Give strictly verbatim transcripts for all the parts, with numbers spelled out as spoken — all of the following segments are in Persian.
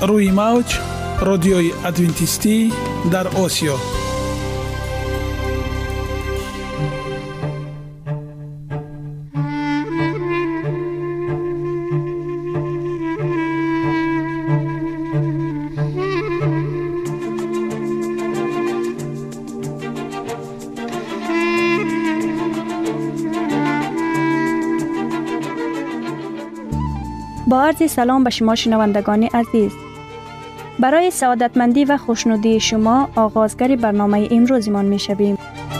روی موج رادیوی ادوینتیستی در آسیا. با عرض سلام به شما شنوندگان عزیز. برای سعادتمندی و خوشنودی شما آغازگر برنامه امروزمان می شویم.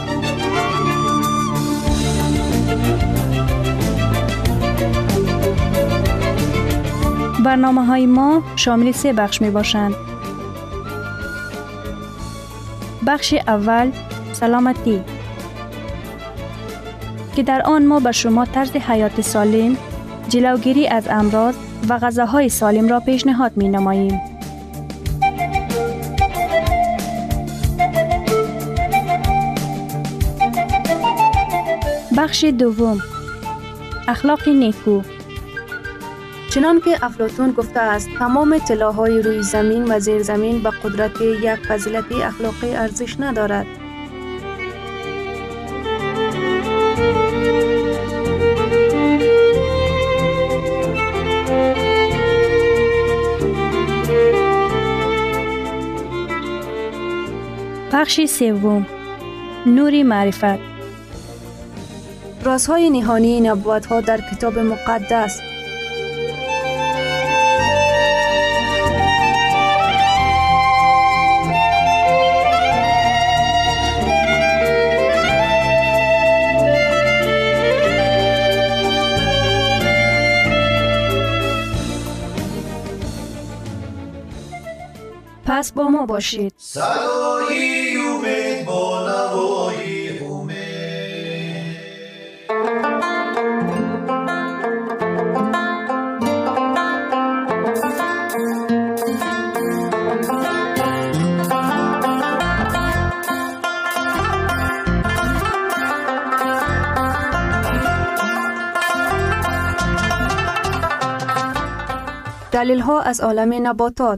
برنامه های ما شامل سه بخش می باشند. بخش اول سلامتی که در آن ما به شما طرز حیات سالم، جلوگیری از امراض و غذاهای سالم را پیشنهاد می نماییم. بخش دوم اخلاق نیکو. چنان که افلاطون گفته است تمام طلاهای روی زمین و زیر زمین به قدرت یک فضیلت اخلاقی ارزش ندارد. بخش سوم نور معرفت. رازهای نهانی نبوت‌ها در کتاب مقدس. پس با ما باشید. صدای امید با نوای امید. دلیل ها از عالم نباتات.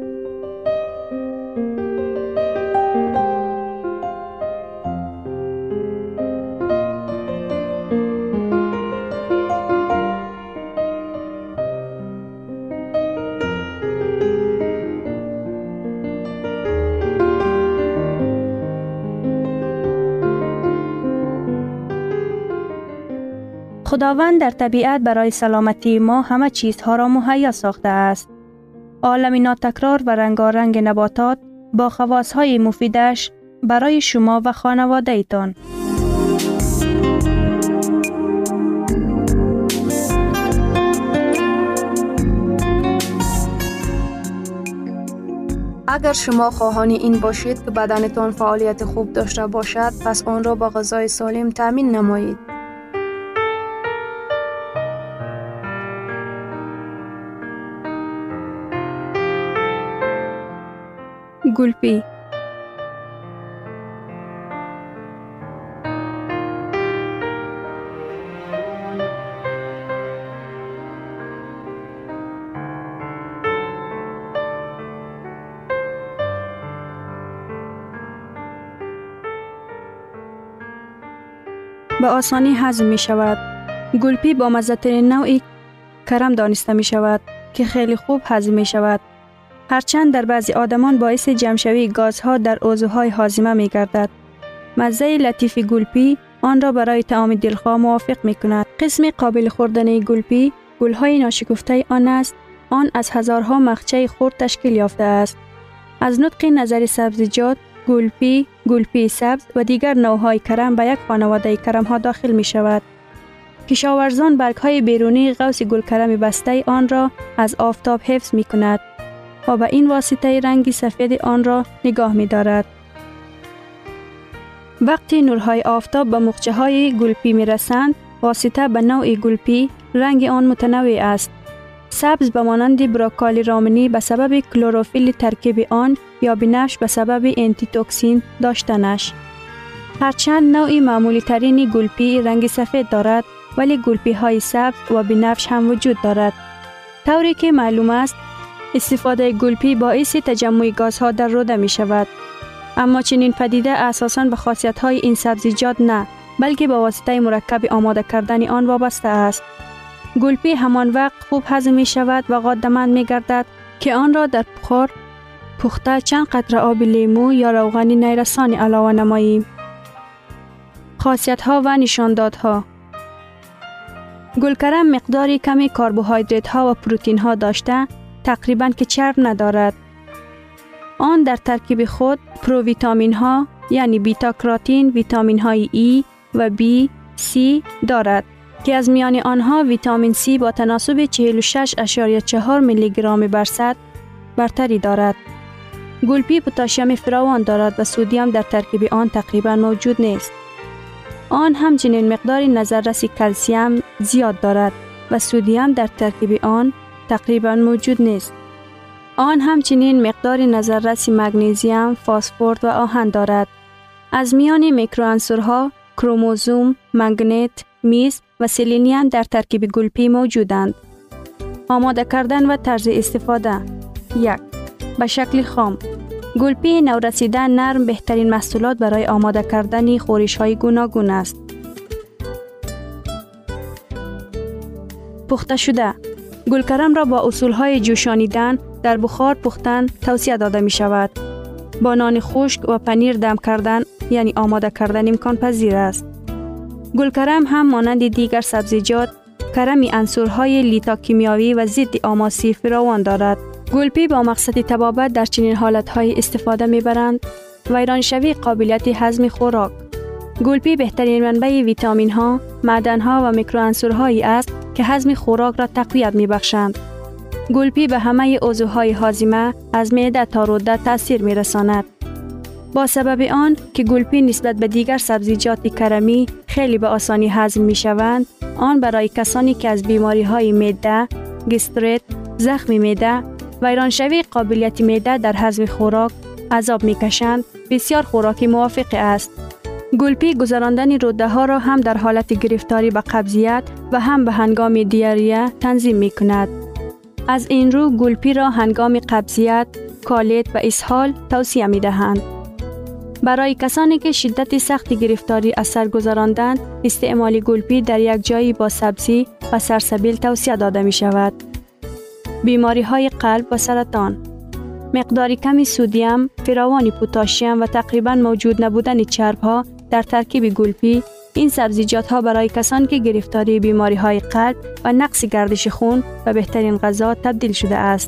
خداوند در طبیعت برای سلامتی ما همه چیزها را مهیا ساخته است. عالم ناتکرار و رنگارنگ نباتات با خواصهای مفیدش برای شما و خانواده ایتان. اگر شما خواهان این باشید که بدنتان فعالیت خوب داشته باشد، پس آن را با غذای سالم تامین نمایید. گلپی. به آسانی هضم می شود. گلپی با مزه‌ترین نوعی کرم دانسته می شود که خیلی خوب هضم می شود. هرچند در بعضی آدمان باعث جمع‌شوی گازها در عضوهای هاضمه می گردد. مزه لطیف گلپی آن را برای طعام دلخواه موافق می کند. قسم قابل خوردن گلپی گلهای ناشکفته آن است. آن از هزارها مخچه خرد تشکیل یافته است. از نطق نظر سبزیجات، گلپی، گلپی سبز و دیگر نوعهای کرم به یک خانواده کرم ها داخل می شود. کشاورزان برگ های بیرونی قوس گل کرم بسته آن را از آفتاب حفظ می کند و به این واسطه رنگی سفید آن را نگاه می دارد. وقتی نورهای آفتاب به مخچه های گلپی می رسند، واسطه به نوع گلپی رنگ آن متنوع است. سبز به مانند براکالی رامنی به سبب کلروفیل ترکیب آن یا بنفش به سبب انتی توکسین داشتنش. هرچند نوعی معمولی ترین گلپی رنگ سفید دارد، ولی گلپی های سبز و بنفش هم وجود دارد. طوری که معلوم است استفاده گلپی باعث تجمع گازها در روده می شود. اما چنین پدیده اساساً به خاصیت‌های این سبزیجات نه، بلکه به واسطه مرکب آماده کردن آن وابسته است. گلپی همان وقت خوب هضم می شود و غده‌مند می گردد که آن را در بخار پخته چند قطره آب لیمو یا روغن نیرسان علاوه نماییم. خاصیت‌ها و نشاندادها: گلکرم مقداری کمی کربوهیدرات‌ها و پروتئین‌ها داشته، تقریباً که چرب ندارد. آن در ترکیب خود پروویتامین‌ها یعنی بیتا کاروتین، ویتامین‌های ای و بی، سی دارد که از میان آنها ویتامین سی با تناسب چهل و شش اشاریه چهار میلی گرم بر صد برتری دارد. گلپی پتاسیم فراوان دارد و سدیم در ترکیب آن تقریباً موجود نیست. آن همچنین مقدار نظررس کلسیم زیاد دارد و سدیم در ترکیب آن تقریباً موجود نیست. آن همچنین مقدار نظررس مگنیزیم، فسفر و آهن دارد. از میان میکروعنصرها کروموزوم، منگنیت، میز و سلینیم در ترکیب گلپی موجودند. آماده کردن و طرز استفاده: یک. به شکل خام. گلپی نورسیده نرم بهترین محصولات برای آماده کردن خورش‌های گوناگون است. پخته شده. گلکرم را با اصولهای جوشانیدن در بخار پختن توصیه داده می شود. با نان خشک و پنیر دم کردن یعنی آماده کردن امکان پذیر است. گلکرم هم مانند دیگر سبزیجات کرمی عنصرهای لیتا کیمیایی و ضد آماسی فراوان دارد. گلپی با مقصد طبابت در چنین حالتهای استفاده می برند: ویرانشوی قابلیت هضم خوراک. گلپی بهترین منبع ویتامین ها، معدن ها و میکروعنصرهایی است که هضم خوراک را تقویت می بخشند. گلپی به همه عضوهای هاضمه از معده تا روده تأثیر می رساند. با سبب آن که گلپی نسبت به دیگر سبزیجات کرمی خیلی به آسانی هضم می شوند، آن برای کسانی که از بیماری های معده، گستریت، زخم معده، ویرانشوی قابلیت معده در هضم خوراک عذاب می کشند، بسیار خوراکی موافق است. گلپی گذراندن روده ها را هم در حالت گرفتاری به قبضیت و هم به هنگام دیاریه تنظیم می کند. از این رو گلپی را هنگام قبضیت، کالیت و اسهال توصیه می دهند. برای کسانی که شدت سخت گرفتاری از سر گذراندند، استعمال گلپی در یک جایی با سبزی و سرسبیل توصیه داده می شود. بیماری های قلب و سرطان. مقداری کمی سدیم، فراوان پتاسیم و تقریباً موجود نبودن چرب ها در ترکیب گلپی، این سبزیجات ها برای کسانی که گرفتاری بیماری های قلب و نقص گردش خون و بهترین غذا تبدیل شده است.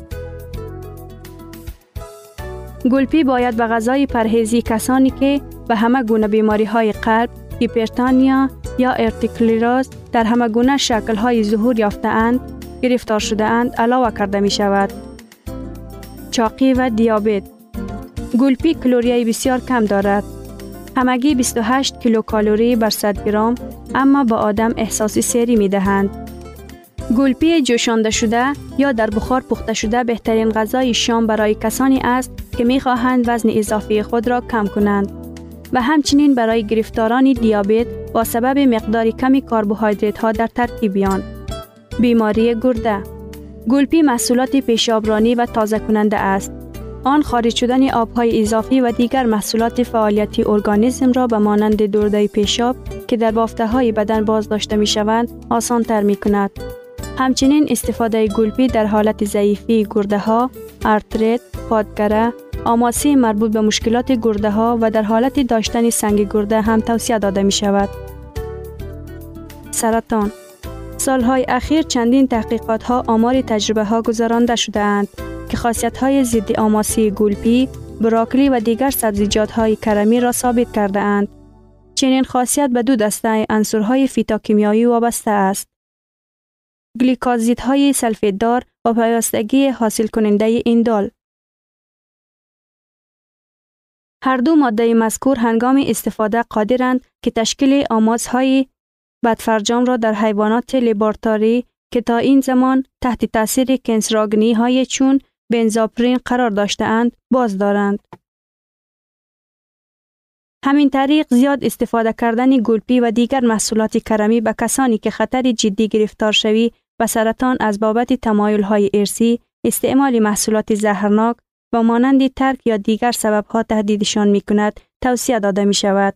گلپی باید به غذای پرهیزی کسانی که به همه گونه بیماری های قلب، هیپرتانیا یا ارتیکولیروز در همه گونه شکل های ظهور یافته اند، گرفتار شده اند علاوه کرده می شود. چاقی و دیابت. گلپی کالری بسیار کم دارد. همگی بیست و هشت کیلوکالری بر صد گرم، اما با آدم احساس سیری می دهند. گلپی جوشانده شده یا در بخار پخته شده بهترین غذای شام برای کسانی است که می خواهند وزن اضافی خود را کم کنند و همچنین برای گرفتاران دیابت با سبب مقدار کمی کربوهیدرات ها در ترکیب آن. بیماری گرده. گلپی محصولات پیشابرانی و تازه کننده است. آن خارج شدن آبهای اضافی و دیگر محصولات فعالیتی ارگانیسم را به مانند درده پیشاب که در بافته های بدن بازداشته می شوند آسان تر می کند. همچنین استفاده گلپی در حالت ضعیفی گرده ها، ارتریت، پادگره، آماسی مربوط به مشکلات گرده ها و در حالت داشتن سنگ گرده هم توصیه داده می شود. سرطان. سالهای اخیر چندین تحقیقات ها آمار تجربه ها گذرانده شده اند که خاصیت های ضد آماسی گلپی، براکلی و دیگر سبزیجات های کرمی را ثابت کرده اند. چنین خاصیت به دو دسته عنصرهای فیتوکیمیایی وابسته است: گلیکوزیدهای سلفیددار و پیوستگی حاصل کننده ایندول. هر دو ماده مذکور هنگام استفاده قادرند که تشکیل آمازهای بدفرجام را در حیوانات لابراتواری که تا این زمان تحت تاثیر کنسراگنی های چون بنزاپرین قرار داشته اند باز دارند. همین طریق زیاد استفاده کردن گلپی و دیگر محصولات کرمی به کسانی که خطر جدی گرفتار شوی و سرطان از بابت تمایل های ارثی استعمال محصولات زهرناک و مانند ترک یا دیگر سببها تهدیدشان می کند توصیه داده می شود.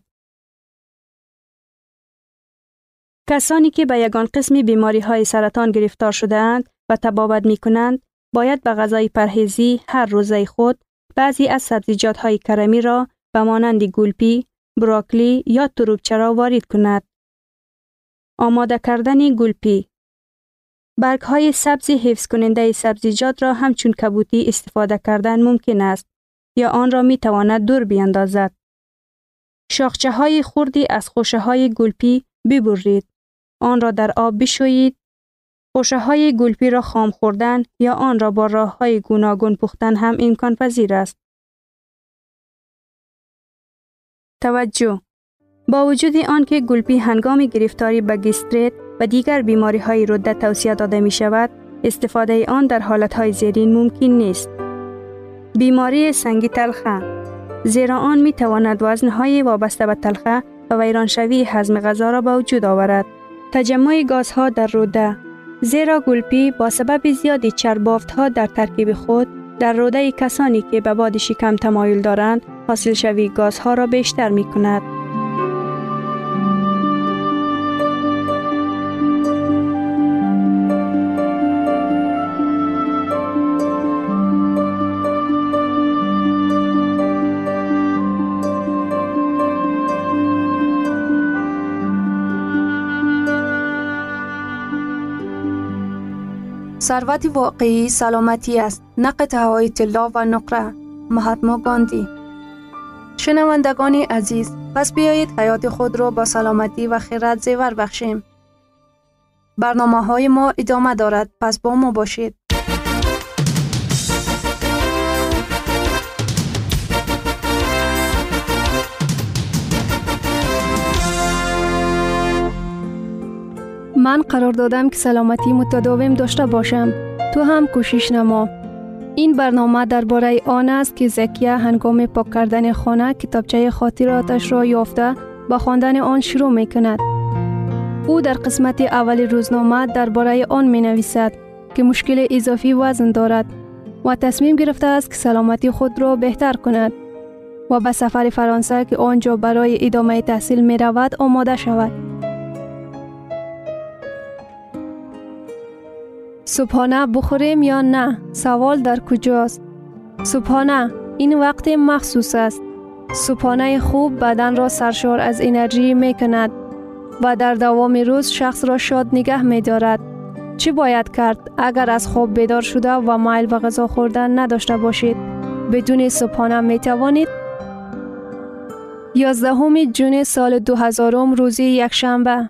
کسانی که به یگان قسم بیماری های سرطان گرفتار شده اند و تبابت می کنند، باید به غذای پرهیزی هر روزه خود بعضی از سبزیجات های کرمی را به مانند گلپی، براکلی یا تروبچه را وارد کند. آماده کردن گلپی. برگ های سبز حفظ کننده سبزیجات را همچون کبوتی استفاده کردن ممکن است یا آن را می تواند دور بیاندازد. شاخچه های خردی از خوشه های گلپی ببرید. آن را در آب بشویید. خوشه های گلپی را خام خوردن یا آن را با راه های گوناگون پختن هم امکان پذیر است. توجه: با وجود آن که گلپی هنگام گرفتاری به گستریت و دیگر بیماری های روده توصیه داده می شود، استفاده آن در حالت های زیرین ممکن نیست. بیماری سنگی تلخه، زیرا آن می تواند وزن های وابسته به تلخه و ویرانشوی هضم غذا را به وجود آورد. تجمع گازها در روده، زیرا گلپی با سبب زیاد چربافت ها در ترکیب خود در روده کسانی که به باد شکم تمایل دارند حاصل شوی گازها را بیشتر می کند. ثروت واقعی سلامتی است، نه قطعه‌های طلا و نقره. مهاتما گاندی. شنوندگان عزیز، پس بیایید حیات خود را با سلامتی و خیرات زیور بخشیم. برنامه های ما ادامه دارد، پس با ما باشید. من قرار دادم که سلامتی متداوم داشته باشم. تو هم کوشش نما. این برنامه درباره آن است که زکیه هنگام پاک کردن خانه کتابچه خاطراتش را یافته با خواندن آن شروع می کند. او در قسمت اول روزنامه درباره آن می نویسد که مشکل اضافی وزن دارد و تصمیم گرفته است که سلامتی خود را بهتر کند و به سفر فرانسه که آنجا برای ادامه تحصیل می رود آماده شود. صبحانه بخوریم یا نه؟ سوال در کجاست؟ صبحانه این وقت مخصوص است. صبحانه خوب بدن را سرشار از انرژی می کند و در دوام روز شخص را شاد نگه می دارد. چی باید کرد اگر از خواب بیدار شده و میل به غذا خوردن نداشته باشید؟ بدون صبحانه می توانید؟ یازدهم جون سال دو هزارم روزی یک شنبه.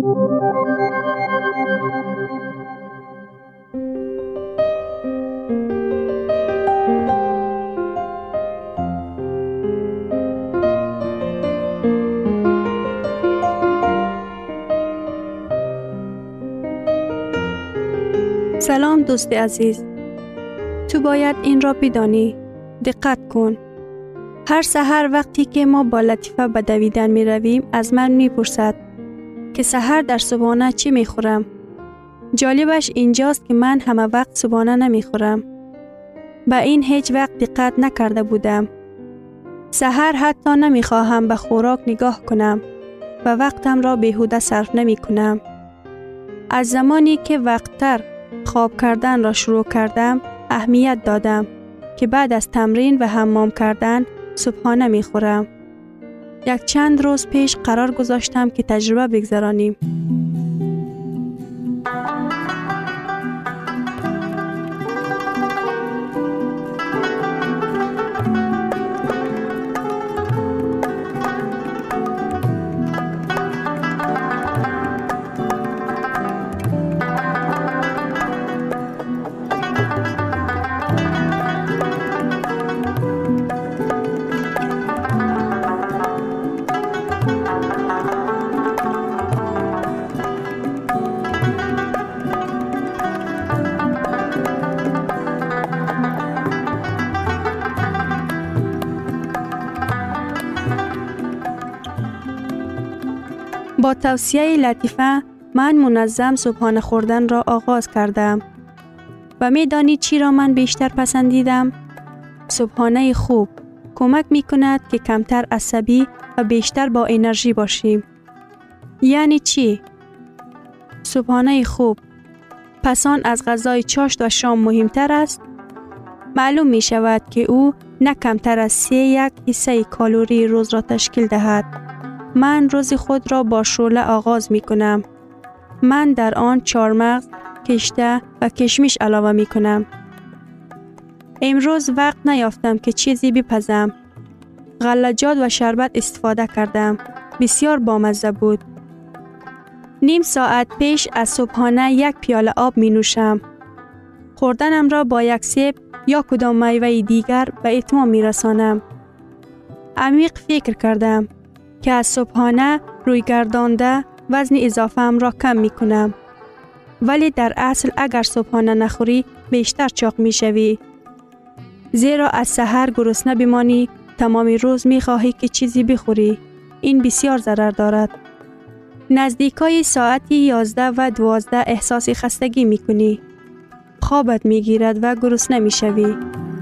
سلام دوست عزیز. تو باید این را بدانی. دقت کن. هر سحر وقتی که ما با لطیفه به دویدن می رویم از من می پرسد که سحر در صبحانه چی می خورم؟ جالبش اینجاست که من همه وقت صبحانه نمی خورم. به این هیچ وقت دقت نکرده بودم. سحر حتی نمی خواهم به خوراک نگاه کنم و وقتم را بیهوده صرف نمی کنم. از زمانی که وقتتر خواب کردن را شروع کردم اهمیت دادم که بعد از تمرین و حمام کردن صبحانه می خورم. یک چند روز پیش قرار گذاشتم که تجربه بگذرانیم. با توصیه لطیفه من منظم صبحانه خوردن را آغاز کردم. و می دانید چی را من بیشتر پسندیدم؟ صبحانه خوب کمک می کند که کمتر عصبی و بیشتر با انرژی باشیم. یعنی چی؟ صبحانه خوب پس آن از غذای چاشت و شام مهمتر است؟ معلوم می شود که او نه کمتر از سه یک حصه کالری روز را تشکیل دهد. من روز خود را با شوله آغاز می کنم. من در آن چهارمغز، کشته و کشمش علاوه می کنم. امروز وقت نیافتم که چیزی بپزم. غلجات و شربت استفاده کردم. بسیار بامزه بود. نیم ساعت پیش از صبحانه یک پیاله آب می نوشم. خوردنم را با یک سیب یا کدام میوه دیگر به اتمام می رسانم. عمیق فکر کردم که از صبحانه روی گردانده وزن اضافه ام را کم می کنم. ولی در اصل اگر صبحانه نخوری بیشتر چاق می شوی. زیرا از سحر گرسنه بمانی تمام روز می خواهی که چیزی بخوری. این بسیار ضرر دارد. نزدیکای ساعتی یازده و دوازده احساس خستگی می کنی. خوابت می گیرد و گرسنه می شوی.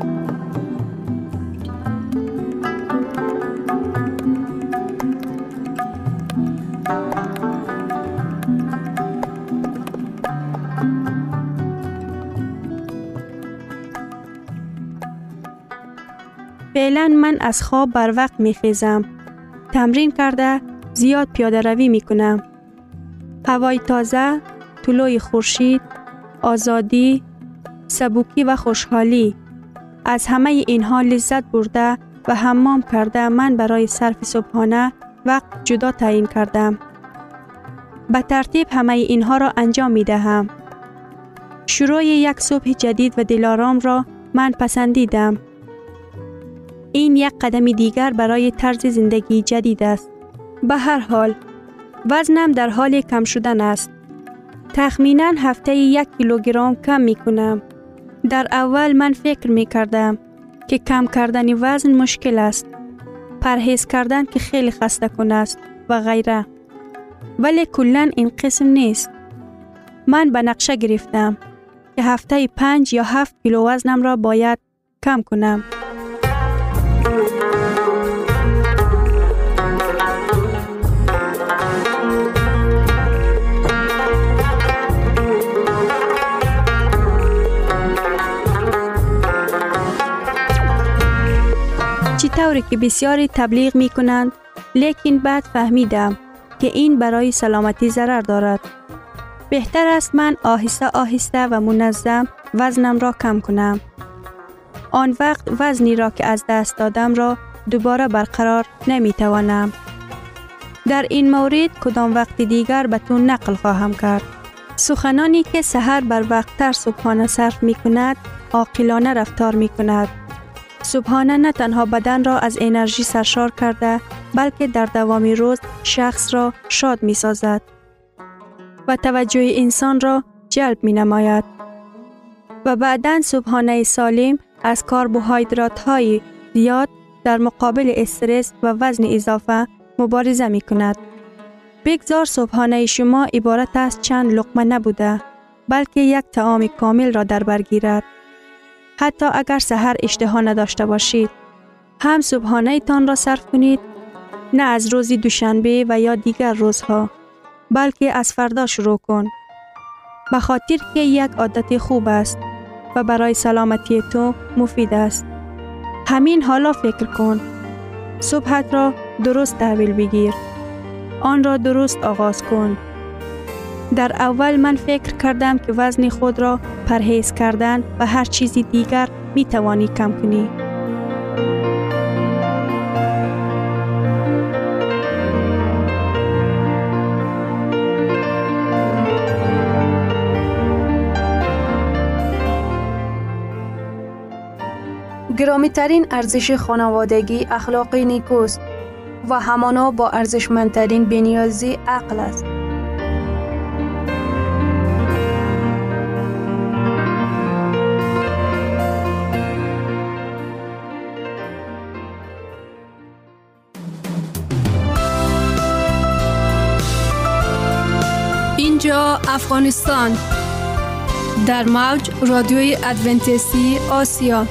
فعلا من از خواب بر وقت می خیزم. تمرین کرده زیاد پیاده روی می کنم. هوای تازه، طلوع خورشید، آزادی، سبوکی و خوشحالی. از همه اینها لذت برده و حمام کرده من برای صرف صبحانه وقت جدا تعیین کردم. به ترتیب همه اینها را انجام می دهم. شروع یک صبح جدید و دلارام را من پسندیدم. این یک قدم دیگر برای طرز زندگی جدید است. به هر حال وزنم در حال کم شدن است. تخمیناً هفته یک کیلوگرم کم می کنم. در اول من فکر می کردم که کم کردن وزن مشکل است. پرهیز کردن که خیلی خسته کن است و غیره. ولی کلاً این قسم نیست. من به نقشه گرفتم که هفته پنج یا هفت کیلو وزنم را باید کم کنم. طوری که بسیاری تبلیغ می کنند، لیکن بعد فهمیدم که این برای سلامتی ضرر دارد. بهتر است من آهسته آهسته و منظم وزنم را کم کنم. آن وقت وزنی را که از دست دادم را دوباره برقرار نمی توانم. در این مورد کدام وقت دیگر به تو نقل خواهم کرد. سخنانی که سحر بر وقت تر صبحانه صرف می کند، عاقلانه رفتار می کند. صبحانه نه تنها بدن را از انرژی سرشار کرده، بلکه در دوام روز شخص را شاد می سازد و توجه انسان را جلب می نماید. و بعداً صبحانه سالم از کربوهیدرات های زیاد در مقابل استرس و وزن اضافه مبارزه می کند. بگذار صبحانه شما عبارت از چند لقمه نبوده، بلکه یک طعام کامل را در بر گیرد. حتی اگر سحر اشتها نداشته باشید، هم صبحانه تان را صرف کنید، نه از روز دوشنبه و یا دیگر روزها، بلکه از فردا شروع کن. به خاطر که یک عادت خوب است و برای سلامتی تو مفید است. همین حالا فکر کن. صبحت را درست تحویل بگیر. آن را درست آغاز کن. در اول من فکر کردم که وزن خود را پرهیز کردن و هر چیزی دیگر می توانی کم کنی. گرامی ترین ارزش خانوادگی اخلاقی نیکوست و همانا با ارزشمندترین بنیازی عقل است. اینجا افغانستان در موج رادیوی ادونتیستی آسیا.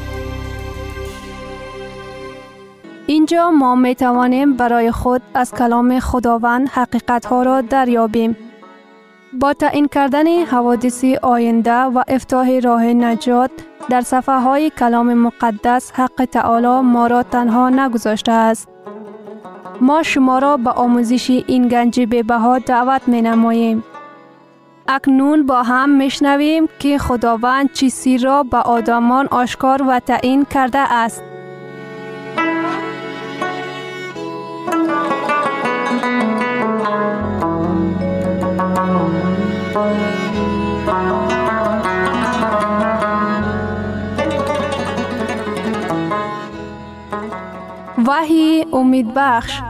اینجا ما می توانیم برای خود از کلام خداوند حقیقت ها را دریابیم. با تعیین کردن حوادث آینده و افتتاح راه نجات در صفحه های کلام مقدس، حق تعالی ما را تنها نگذاشته است. ما شما را به آموزش این گنج بی‌بها دعوت می نماییم. اکنون با هم می شنویم که خداوند چیزی را به آدمان آشکار و تعیین کرده است. وحی امید بخش.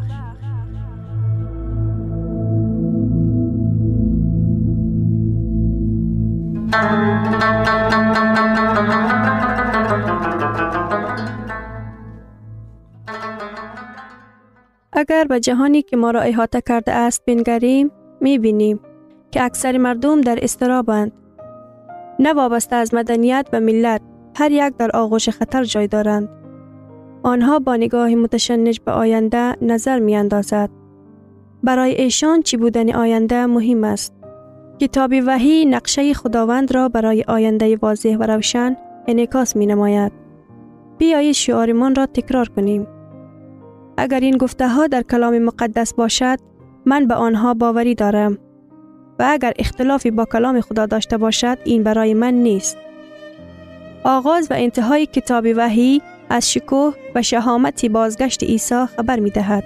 اگر به جهانی که ما را احاطه کرده است بنگریم، می بینیم که اکثر مردم در اضطرابند. نه وابسته از مدنیت و ملت، هر یک در آغوش خطر جای دارند. آنها با نگاه متشنج به آینده نظر می اندازد. برای ایشان چی بودن آینده مهم است. کتاب وحی نقشه خداوند را برای آینده واضح و روشن انعکاس می نماید. بیایید شعارمان را تکرار کنیم. اگر این گفته ها در کلام مقدس باشد، من به آنها باوری دارم. و اگر اختلافی با کلام خدا داشته باشد، این برای من نیست. آغاز و انتهای کتاب وحی از شکوه و شهامت بازگشت عیسی خبر می دهد.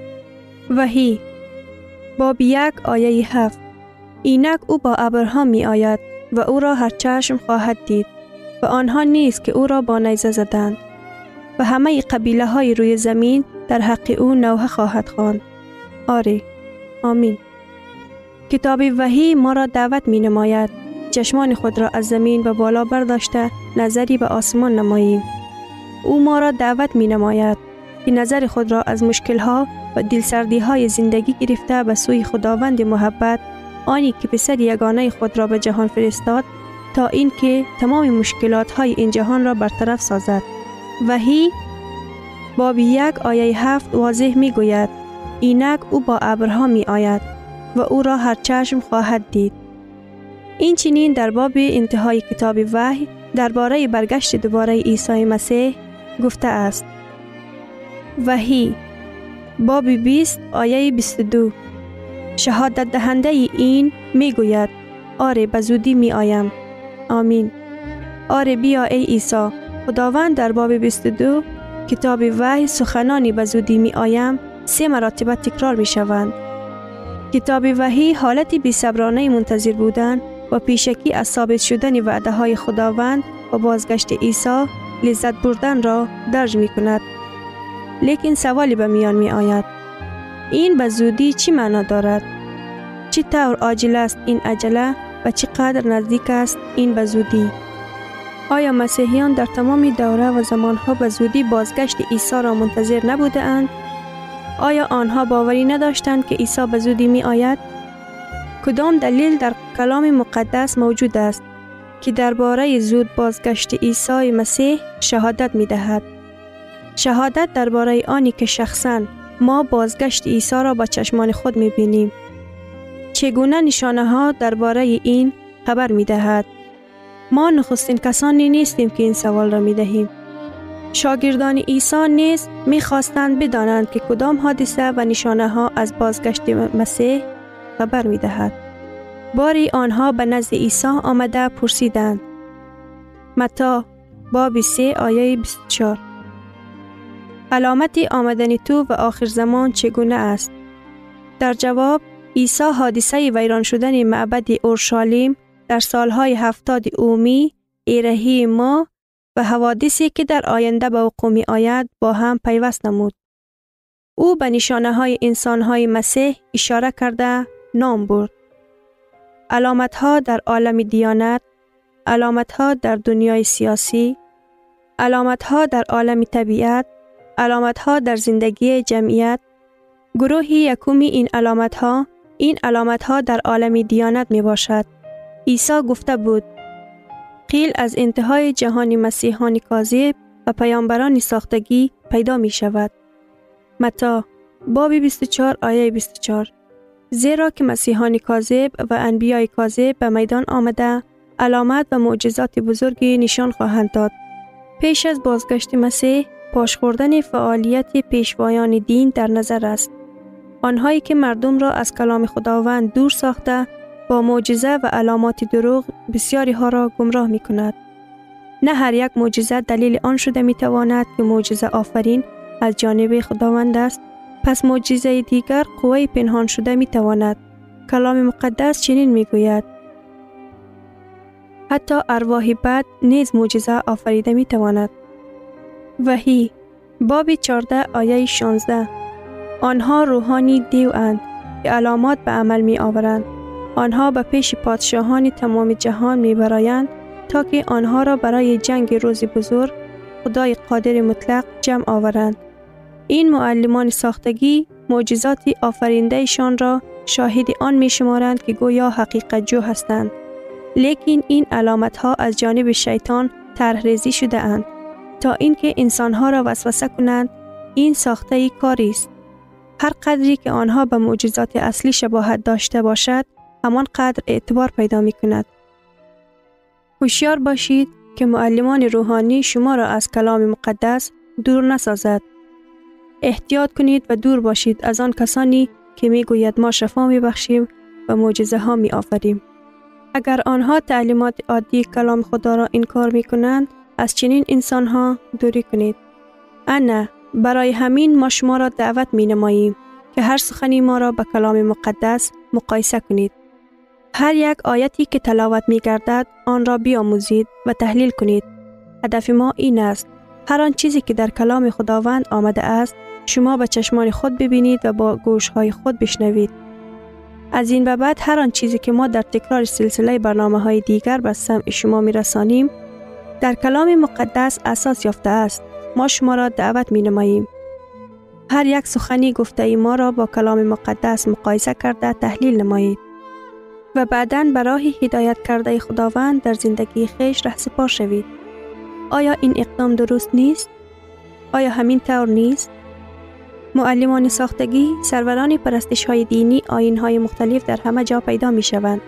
وحی باب یک آیه هفت. اینک او با ابرها می آید و او را هر چشم خواهد دید و آنها نیست که او را با نیزه زدند و همه قبیله های روی زمین در حق او نوحه خواهد خواند. آری، آمین. کتاب وحی ما را دعوت می نماید چشمان خود را از زمین به بالا برداشته نظری به آسمان نماییم. او ما را دعوت می نماید که نظر خود را از مشکل‌ها و دلسردی های زندگی گرفته به سوی خداوند محبت، آنی که پسر یگانه خود را به جهان فرستاد تا این که تمام مشکلات های این جهان را برطرف سازد. وحی باب یک آیه هفت واضح می گوید اینک او با ابرها می آید و او را هر چشم خواهد دید. این چنین در باب انتهای کتاب وحی درباره برگشت دوباره عیسی مسیح گفته است. وحی باب بیست آیه بیست و دو. شهادت دهنده این می گوید آره به زودی می آیم. آمین. آره بیا ای عیسی. خداوند در باب بیست و دو کتاب وحی سخنانی به زودی می آیم سه مرتبه تکرار می شوند. کتاب وحی حالت بی صبرانه منتظر بودن و پیشکی از ثابت شدن وعده های خداوند و بازگشت عیسی لذت بردن را درج می کند. لیکن سوالی به میان می آید. این به زودی چی معنا دارد؟ چی طور عاجل است این عجله و چقدر نزدیک است این به زودی؟ آیا مسیحیان در تمام دوره و زمانها به زودی بازگشت عیسی را منتظر نبوده اند؟ آیا آنها باوری نداشتند که عیسی به زودی می آید؟ کدام دلیل در کلام مقدس موجود است که درباره زود بازگشت عیسی مسیح شهادت می دهد؟ شهادت درباره آنی که شخصاً ما بازگشت عیسی را با چشمان خود می بینیم. چگونه نشانه ها درباره این خبر می دهد؟ ما نخستین کسانی نیستیم که این سوال را می دهیم. شاگردان عیسی نیز می خواستند بدانند که کدام حادثه و نشانه ها از بازگشت مسیح خبر می دهد. باری آنها به نزد عیسی آمده پرسیدند. متی باب سه آیه بیست و چهار. علامت آمدن تو و آخر زمان چگونه است؟ در جواب عیسی حادثه ویران شدن معبد اورشلیم در سالهای هفتاد اومی، ایرهی ما و حوادثی که در آینده به وقوع می آید با هم پیوست نمود. او به نشانه های انسان های مسیح اشاره کرده نام برد. علامت ها در عالم دیانت، علامت ها در دنیای سیاسی، علامت ها در عالم طبیعت، علامت ها در زندگی جمعیت. گروهی یکمی این علامت ها، این علامت ها در عالم دیانت می باشد. عیسی گفته بود قیل از انتهای جهان مسیحان کاذب و پیامبران ساختگی پیدا می شود. متی باب بیست و چهار آیه بیست و چهار. زیرا که مسیحان کاذب و انبیای کاذب به میدان آمده علامت و معجزات بزرگی نشان خواهند داد. پیش از بازگشت مسیح پاش خوردن فعالیت پیشوایان دین در نظر است. آنهایی که مردم را از کلام خداوند دور ساخته با معجزه و علامات دروغ بسیاری ها را گمراه می کند. نه هر یک معجزه دلیل آن شده می تواند که معجزه آفرین از جانب خداوند است. پس معجزه دیگر قوی پنهان شده می تواند. کلام مقدس چنین می گوید حتی ارواح بد نیز معجزه آفریده می تواند. وحی باب چهارده آیه شانزده. آنها روحانی دیو اند که علامات به عمل می آورند. آنها به پیش پادشاهان تمام جهان می برایند تا که آنها را برای جنگ روز بزرگ خدای قادر مطلق جمع آورند. این معلمان ساختگی معجزات آفرینده شان را شاهد آن می شمارند که گویا حقیقت جو هستند. لیکن این علامت ها از جانب شیطان طرح ریزی شده اند تا اینکه انسان ها را وسوسه کنند. این ساخته کاری است. هر قدری که آنها به معجزات اصلی شباهت داشته باشد همان قدر اعتبار پیدا می کند. هوشیار باشید که معلمان روحانی شما را از کلام مقدس دور نسازد. احتیاط کنید و دور باشید از آن کسانی که می گوید ما شفا می بخشیم و معجزه ها می آفریم. اگر آنها تعلیمات عادی کلام خدا را انکار می کنند از چنین انسان ها دوری کنید. انا برای همین ما شما را دعوت می نماییم که هر سخنی ما را به کلام مقدس مقایسه کنید. هر یک آیتی که تلاوت می گردد آن را بیاموزید و تحلیل کنید. هدف ما این است هر آن چیزی که در کلام خداوند آمده است شما به چشمان خود ببینید و با گوشهای خود بشنوید. از این به بعد هر آن چیزی که ما در تکرار سلسله برنامه های دیگر به سمع شما می رسانیم در کلام مقدس اساس یافته است. ما شما را دعوت می نماییم هر یک سخنی گفته ای ما را با کلام مقدس مقایسه کرده تحلیل نمایید و بعداً به راه هدایت کرده خداوند در زندگی خیش رهسپار شوید. آیا این اقدام درست نیست؟ آیا همین طور نیست؟ معلمان ساختگی، سروران پرستش های دینی، آیین های مختلف در همه جا پیدا می شوند.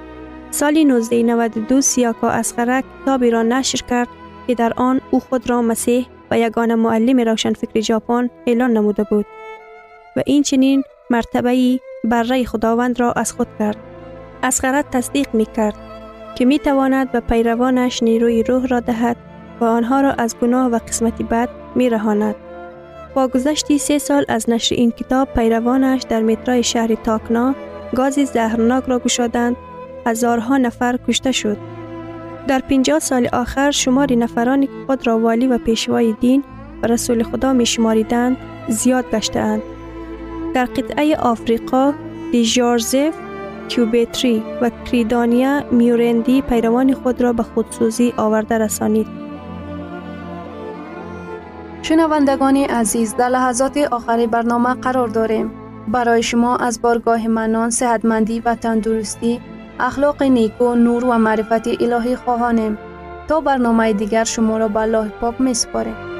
سال نوزده نود و دو سیاکا اصغر کتابی را نشر کرد که در آن او خود را مسیح و یگانه معلم روشنفکر ژاپن اعلان نموده بود و این چنین مرتبه‌ای بره خداوند را از خود کرد. اصغر تصدیق می کرد که می تواند به پیروانش نیروی روح را دهد و آنها را از گناه و قسمت بد می رهاند. با گذشت سه سال از نشر این کتاب پیروانش در مترای شهر تاکنا گاز زهرناک را گشادند. هزارها نفر کشته شد. در پنجاه سال آخر شمار نفرانی که خود را والی و پیشوای دین و رسول خدا می شماریدند زیاد گشته‌اند. در قطعه آفریقا دیژارزف، کیوبتری و کریدانیا میورندی پیروان خود را به خودسوزی آورده رسانید. شنوندگان عزیز، در لحظات آخری برنامه قرار داریم. برای شما از بارگاه منان، صحتمندی و تندرستی، اخلاق نیکو، نور و معرفت الهی خواهانیم. تا برنامه دیگر شما را به الله پاک می‌سپاریم.